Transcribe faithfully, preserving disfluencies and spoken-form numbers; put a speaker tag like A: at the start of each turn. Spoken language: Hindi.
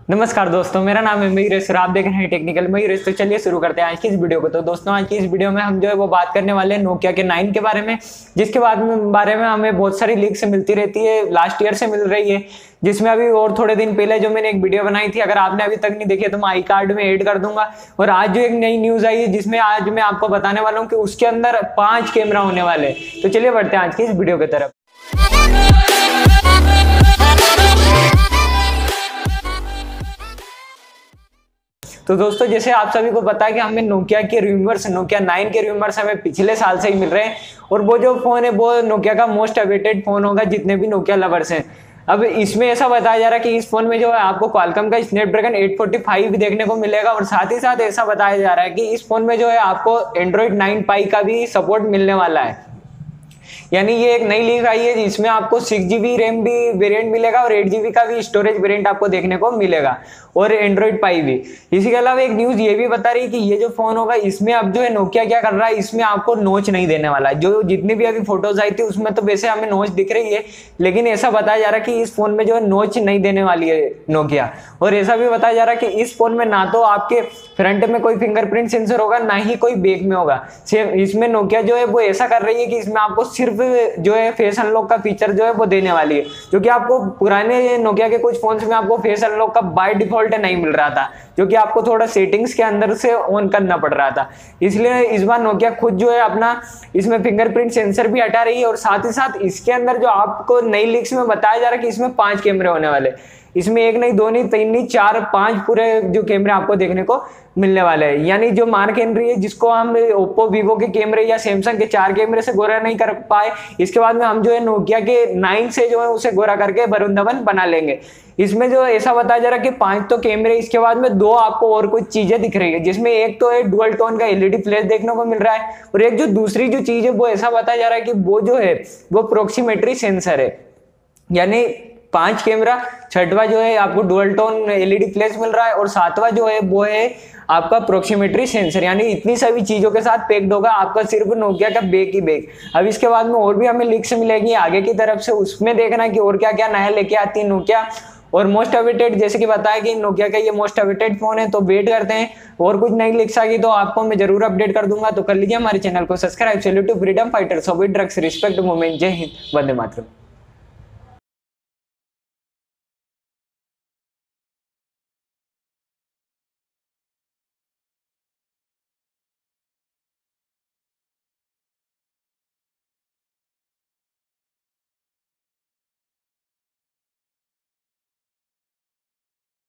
A: नमस्कार दोस्तों, मेरा नाम है मयूरेश और आप देख रहे हैं टेक्निकल मयूरेश। तो चलिए शुरू करते हैं आज की इस वीडियो को। तो दोस्तों आज की इस वीडियो में हम जो है वो बात करने वाले हैं नोकिया के नाइन के बारे में, जिसके बाद में बारे में हमें बहुत सारी लीक्स मिलती रहती है, लास्ट ईयर से मिल रही है, जिसमें अभी और थोड़े दिन पहले जो मैंने एक वीडियो बनाई थी, अगर आपने अभी तक नहीं देखी तो मैं आई कार्ड में ऐड कर दूंगा। और आज जो एक नई न्यूज आई है जिसमें आज मैं आपको बताने वाला हूँ कि उसके अंदर पांच कैमरा होने वाले। तो चलिए बढ़ते हैं आज की इस वीडियो की तरफ। तो दोस्तों जैसे आप सभी को पता है कि हमें नोकिया के रूमर्स नोकिया नाइन के रूमर्स हमें पिछले साल से ही मिल रहे हैं, और वो जो फोन है वो नोकिया का मोस्ट अवेटेड फोन होगा जितने भी नोकिया लवर्स हैं। अब इसमें ऐसा बताया जा रहा है कि इस फोन में जो है आपको क्वालकॉम का स्नैपड्रैगन एट फोर्टी फाइव भी देखने को मिलेगा, और साथ ही साथ ऐसा बताया जा रहा है कि इस फोन में जो है आपको एंड्रॉइड नाइन पाई का भी सपोर्ट मिलने वाला है। यानी ये एक नई लीक आई है जिसमें आपको सिक्स जीबी रैम भी वेरिएंट मिलेगा और एट जीबी का भी स्टोरेज वेरिएंट आपको देखने को मिलेगा, और एंड्रॉइड पाई भी। इसी के अलावा एक न्यूज ये भी बता रही है कि ये जो फोन होगा इसमें अब जो है नोकिया क्या कर रहा है, इसमें आपको नोच नहीं देने वाला है। जो जितनी भी अभी फोटोज आई थी उसमें तो वैसे हमें नोच दिख रही है, लेकिन ऐसा बताया जा रहा है कि इस फोन में जो है नोच नहीं देने वाली है नोकिया। और ऐसा भी बताया जा रहा है कि इस फोन में ना तो आपके फ्रंट में कोई फिंगरप्रिंट सेंसर होगा, ना ही कोई बैक में होगा। इसमें नोकिया जो है वो ऐसा कर रही है कि इसमें आपको सिर्फ जो है फेस अनलॉक का फीचर जो है वो देने वाली है, जो कि आपको पुराने नोकिया के कुछ फोन्स में आपको फेस अनलॉक का बाय डिफॉल्ट नहीं मिल रहा था, जो कि आपको थोड़ा सेटिंग्स के अंदर से ऑन करना पड़ रहा था। इसलिए इस बार नोकिया खुद जो है अपना इसमें फिंगरप्रिंट सेंसर भी हटा रही है, और साथ ही साथ इसके अंदर जो आपको नई लीक्स में बताया जा रहा है कि इसमें पांच कैमरे होने वाले। इसमें एक नहीं, दो नहीं, तीन नहीं, चार पांच पूरे जो कैमरे आपको देखने को मिलने वाले हैं। यानी जो मार्क एंट्री है जिसको हम ओप्पो वीवो के कैमरे या सैमसंग के चार कैमरे से गोरा नहीं कर पाए, इसके बाद में हम जो है नोकिया के नाइन से जो है उसे गोरा करके वरुंधवन बना लेंगे। इसमें जो ऐसा बताया जा रहा है कि पांच तो कैमरे, इसके बाद में दो आपको और कुछ चीजें दिख रही है, जिसमें एक तो है डुअल टोन का एलईडी फ्लैश देखने को मिल रहा है, और एक जो दूसरी जो चीज है वो ऐसा बताया जा रहा है कि वो जो है वो प्रोक्सीमेट्री सेंसर है। यानी पांच कैमरा, छठवा जो है आपको डुअल टोन एलईडी फ्लैश मिल रहा है, और सातवां जो है वो है आपका प्रोक्सीमेट्री सेंसर। यानी इतनी सभी चीजों के साथ पैक्ड होगा आपका सिर्फ नोकिया का बैक ही बैक। अब इसके बाद में और भी हमें लीक्स मिलेगी आगे की तरफ से, उसमें देखना कि और क्या क्या नया लेके आती है नोकिया। और मोस्ट अवेटेड जैसे कि बताया कि नोकिया का ये मोस्ट अवेटेड फोन है, तो वेट करते हैं और कुछ नई लीक्स आ गई तो आपको मैं जरूर अपडेट कर दूंगा। तो कर लीजिए हमारे चैनल को subscribe. Salute to freedom fighters, so drugs respect movement. जय हिंद, वंदे मातरम।